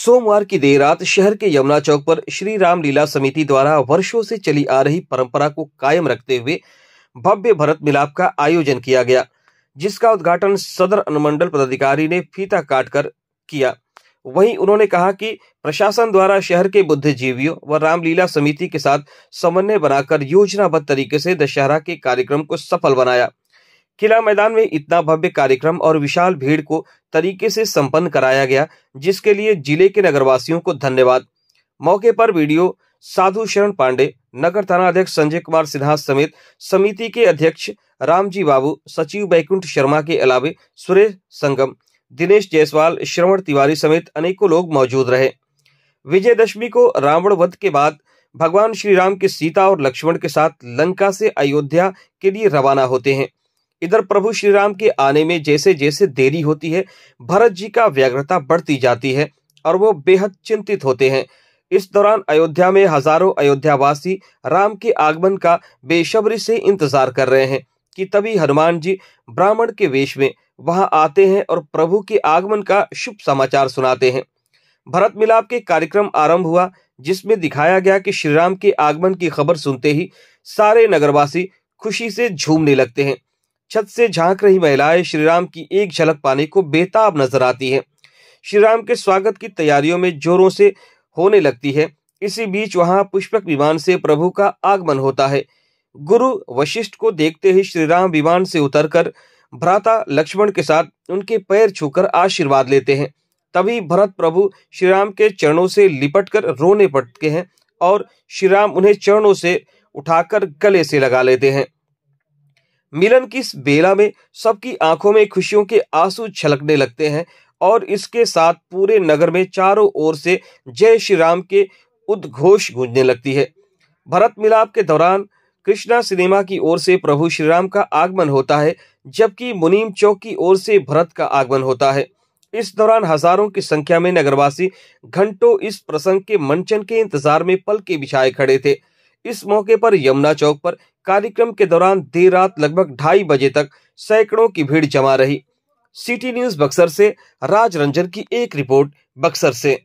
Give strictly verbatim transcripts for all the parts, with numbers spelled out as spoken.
सोमवार की देर रात शहर के यमुना चौक पर श्री राम लीला समिति द्वारा वर्षों से चली आ रही परंपरा को कायम रखते हुए भव्य भरत मिलाप का आयोजन किया गया, जिसका उद्घाटन सदर अनुमंडल पदाधिकारी ने फीता काटकर किया। वहीं उन्होंने कहा कि प्रशासन द्वारा शहर के बुद्धिजीवियों व रामलीला समिति के साथ समन्वय बनाकर योजनाबद्ध तरीके से दशहरा के कार्यक्रम को सफल बनाया। किला मैदान में इतना भव्य कार्यक्रम और विशाल भीड़ को तरीके से संपन्न कराया गया, जिसके लिए जिले के नगरवासियों को धन्यवाद। मौके पर वीडियो साधु शरण पांडे, नगर थाना अध्यक्ष संजय कुमार सिन्हा समेत समिति के अध्यक्ष रामजी बाबू, सचिव बैकुंठ शर्मा के अलावे सुरेश संगम, दिनेश जायसवाल, श्रवण तिवारी समेत अनेकों लोग मौजूद रहे। विजयदशमी को रावण वध के बाद भगवान श्री राम के सीता और लक्ष्मण के साथ लंका से अयोध्या के लिए रवाना होते हैं। इधर प्रभु श्री राम के आने में जैसे जैसे देरी होती है, भरत जी का व्यग्रता बढ़ती जाती है और वो बेहद चिंतित होते हैं। इस दौरान अयोध्या में हजारों अयोध्यावासी राम के आगमन का बेसब्री से इंतजार कर रहे हैं कि तभी हनुमान जी ब्राह्मण के वेश में वहां आते हैं और प्रभु के आगमन का शुभ समाचार सुनाते हैं। भरत मिलाप के कार्यक्रम आरंभ हुआ, जिसमें दिखाया गया कि श्री राम के आगमन की खबर सुनते ही सारे नगरवासी खुशी से झूमने लगते हैं। छत से झांक रही महिलाएं श्री राम की एक झलक पाने को बेताब नजर आती हैं। श्री राम के स्वागत की तैयारियों में जोरों से होने लगती है। इसी बीच वहां पुष्पक विमान से प्रभु का आगमन होता है। गुरु वशिष्ठ को देखते ही श्री राम विमान से उतरकर भ्राता लक्ष्मण के साथ उनके पैर छूकर आशीर्वाद लेते हैं। तभी भरत प्रभु श्री राम के चरणों से लिपटकर रोने पड़ते हैं और श्री राम उन्हें चरणों से उठाकर गले से लगा लेते हैं। मिलन की इस बेला में सबकी आंखों में खुशियों के आंसू छलकने लगते हैं और इसके साथ पूरे नगर में चारों ओर से जय श्री राम के उद्घोष गूंजने लगती है। भरत मिलाप के दौरान कृष्णा सिनेमा की ओर से प्रभु श्री राम का आगमन होता है, जबकि मुनीम चौक की ओर से भरत का आगमन होता है। इस दौरान हजारों की संख्या में नगरवासी घंटों इस प्रसंग के मंचन के इंतजार में पलके बिछाए खड़े थे। इस मौके पर यमुना चौक पर कार्यक्रम के दौरान देर रात लगभग ढाई बजे तक सैकड़ों की भीड़ जमा रही। सिटी न्यूज बक्सर से राज रंजन की एक रिपोर्ट बक्सर से।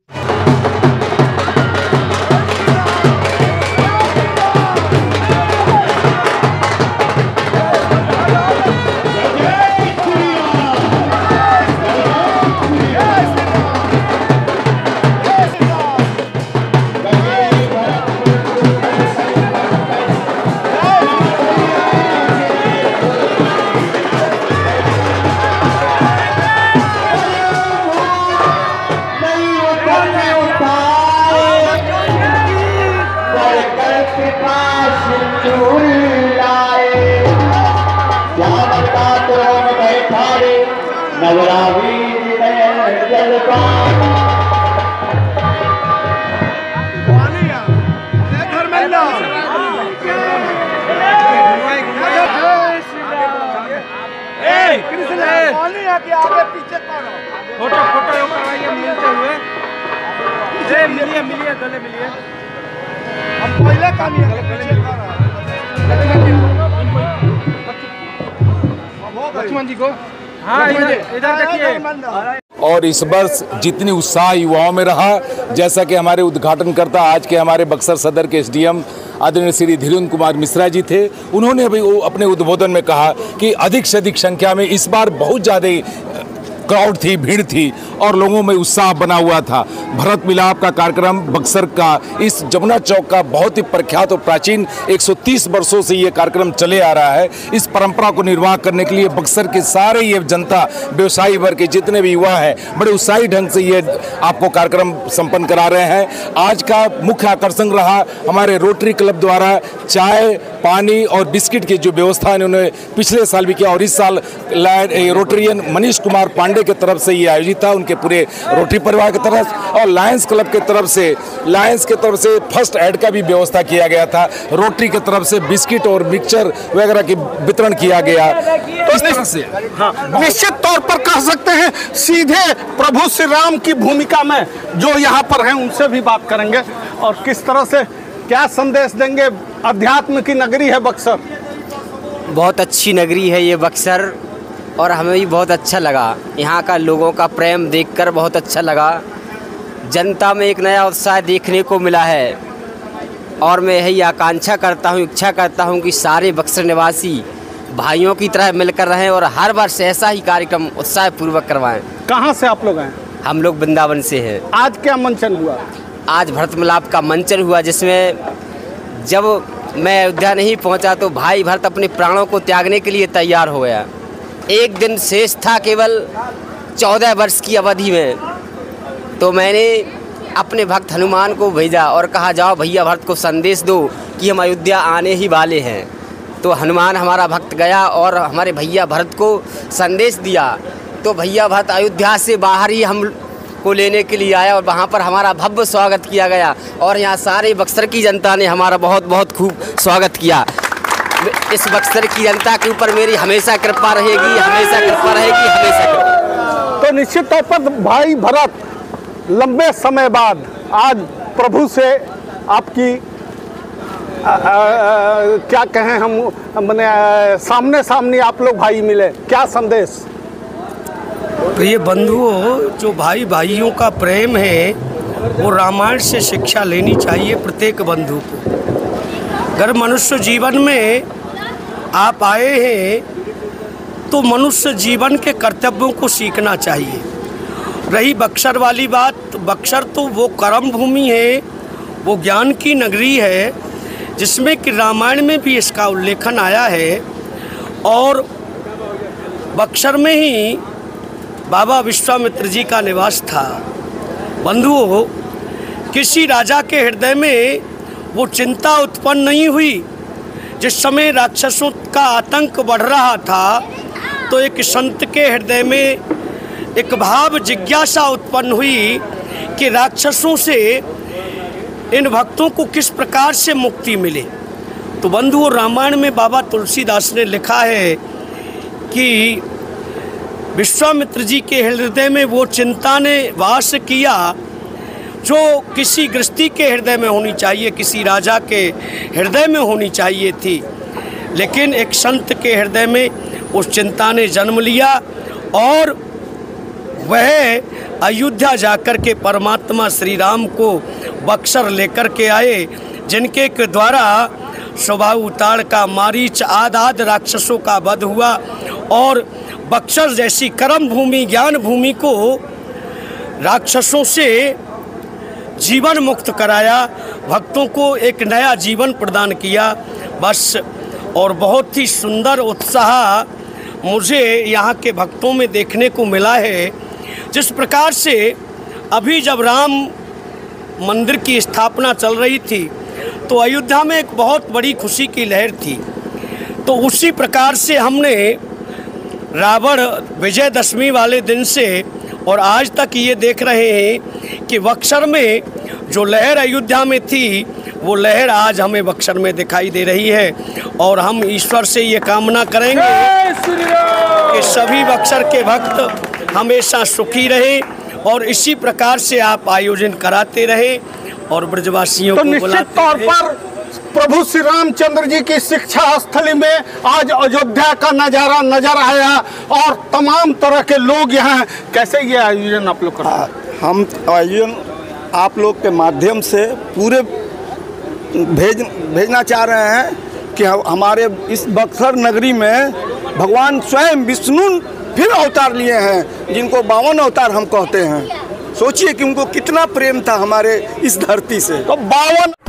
फोटो फोटो करवाइए, मिलते हुए मिलिए मिलिए गले मिलिए। अब पहले काम ये लक्ष्मण जी को, हाँ इधर देखिए। और इस वर्ष जितनी उत्साह युवाओं में रहा, जैसा कि हमारे उद्घाटनकर्ता आज के हमारे बक्सर सदर के एसडीएम आदरणीय श्री धीरेन्द्र कुमार मिश्रा जी थे, उन्होंने भी अपने उद्बोधन में कहा कि अधिक से अधिक संख्या में इस बार बहुत ज़्यादा क्राउड थी, भीड़ थी और लोगों में उत्साह बना हुआ था। भरत मिलाप का कार्यक्रम बक्सर का इस जमुना चौक का बहुत ही प्रख्यात और प्राचीन एक सौ तीस वर्षों से ये कार्यक्रम चले आ रहा है। इस परंपरा को निर्वाह करने के लिए बक्सर के सारे ये जनता, व्यवसायी वर्ग के जितने भी युवा हैं, बड़े उत्साही ढंग से ये आपको कार्यक्रम संपन्न करा रहे हैं। आज का मुख्य आकर्षण रहा हमारे रोटरी क्लब द्वारा चाय, पानी और बिस्किट की जो व्यवस्था इन्होंने पिछले साल भी किया और इस साल रोटरियन मनीष कुमार पांडे के तरफ से ये आयोजित था, उनके पूरे रोटरी परिवार की तरफ, और लायंस क्लब के तरफ से लायंस के तरफ से फर्स्ट एड का भी व्यवस्था किया गया था। रोटरी की तरफ से बिस्किट और मिक्सचर वगैरह की वितरण किया गया। इस तरह से हाँ, निश्चित तौर पर कह सकते हैं सीधे प्रभु श्री राम की भूमिका में जो यहाँ पर हैं उनसे भी बात करेंगे और किस तरह से क्या संदेश देंगे। अध्यात्म की नगरी है बक्सर, बहुत अच्छी नगरी है ये बक्सर और हमें भी बहुत अच्छा लगा। यहाँ का लोगों का प्रेम देखकर बहुत अच्छा लगा जनता में एक नया उत्साह देखने को मिला है और मैं यही आकांक्षा करता हूँ, इच्छा करता हूँ कि सारे बक्सर निवासी भाइयों की तरह मिलकर रहें और हर वर्ष ऐसा ही कार्यक्रम उत्साहपूर्वक करवाएं। कहाँ से आप लोग आए? हम लोग वृंदावन से हैं। आज क्या मंचन हुआ? आज भरत मिलाप का मंचन हुआ, जिसमें जब मैं अयोध्या नहीं पहुंचा तो भाई भरत अपने प्राणों को त्यागने के लिए तैयार हो गया। एक दिन शेष था केवल चौदह वर्ष की अवधि में, तो मैंने अपने भक्त हनुमान को भेजा और कहा जाओ भैया भरत को संदेश दो कि हम अयोध्या आने ही वाले हैं। तो हनुमान हमारा भक्त गया और हमारे भैया भरत को संदेश दिया। तो भैया भरत अयोध्या से बाहर ही हम को लेने के लिए आया और वहाँ पर हमारा भव्य स्वागत किया गया और यहाँ सारे बक्सर की जनता ने हमारा बहुत बहुत खूब स्वागत किया। इस बक्सर की जनता के ऊपर मेरी हमेशा कृपा रहेगी, हमेशा कृपा रहेगी, हमेशा कृपा। तो निश्चित तौर पर भाई भरत लंबे समय बाद आज प्रभु से आपकी आ, आ, आ, क्या कहें हम मैंने सामने सामने आप लोग भाई मिले, क्या संदेश? प्रिय बंधुओं, जो भाई भाइयों का प्रेम है वो रामायण से शिक्षा लेनी चाहिए प्रत्येक बंधु को। अगर मनुष्य जीवन में आप आए हैं तो मनुष्य जीवन के कर्तव्यों को सीखना चाहिए। रही बक्सर वाली बात, बक्सर तो वो कर्म भूमि है, वो ज्ञान की नगरी है, जिसमें कि रामायण में भी इसका उल्लेखन आया है। और बक्सर में ही बाबा विश्वामित्र जी का निवास था। बंधुओं, किसी राजा के हृदय में वो चिंता उत्पन्न नहीं हुई। जिस समय राक्षसों का आतंक बढ़ रहा था तो एक संत के हृदय में एक भाव जिज्ञासा उत्पन्न हुई कि राक्षसों से इन भक्तों को किस प्रकार से मुक्ति मिले। तो बंधुओं, रामायण में बाबा तुलसीदास ने लिखा है कि विश्वामित्र जी के हृदय में वो चिंता ने वास किया जो किसी गृहस्थी के हृदय में होनी चाहिए, किसी राजा के हृदय में होनी चाहिए थी, लेकिन एक संत के हृदय में उस चिंता ने जन्म लिया और वह अयोध्या जाकर के परमात्मा श्री राम को बक्सर लेकर के आए, जिनके के द्वारा स्वभाव उताड़ का मारीच आद आद राक्षसों का वध हुआ और बक्सर जैसी कर्म भूमि, ज्ञान भूमि को राक्षसों से जीवन मुक्त कराया, भक्तों को एक नया जीवन प्रदान किया। बस, और बहुत ही सुंदर उत्साह मुझे यहाँ के भक्तों में देखने को मिला है। जिस प्रकार से अभी जब राम मंदिर की स्थापना चल रही थी तो अयोध्या में एक बहुत बड़ी खुशी की लहर थी। तो उसी प्रकार से हमने रावण विजयदशमी वाले दिन से और आज तक ये देख रहे हैं कि बक्सर में जो लहर अयोध्या में थी वो लहर आज हमें बक्सर में दिखाई दे रही है। और हम ईश्वर से ये कामना करेंगे कि सभी बक्सर के भक्त हमेशा सुखी रहे और इसी प्रकार से आप आयोजन कराते रहे और ब्रजवासियों तो को निश्चित तौर पर प्रभु श्री रामचंद्र जी की शिक्षा स्थली में आज अयोध्या का नज़ारा नजर आया और तमाम तरह के लोग यहाँ। कैसे ये आयोजन आप लोग करते हैं? हम आयोजन आप लोग के माध्यम से पूरे भेज भेजना चाह रहे हैं कि हमारे इस बक्सर नगरी में भगवान स्वयं विष्णु फिर अवतार लिए हैं, जिनको बावन अवतार हम कहते हैं। सोचिए कि उनको कितना प्रेम था हमारे इस धरती से। तो बावन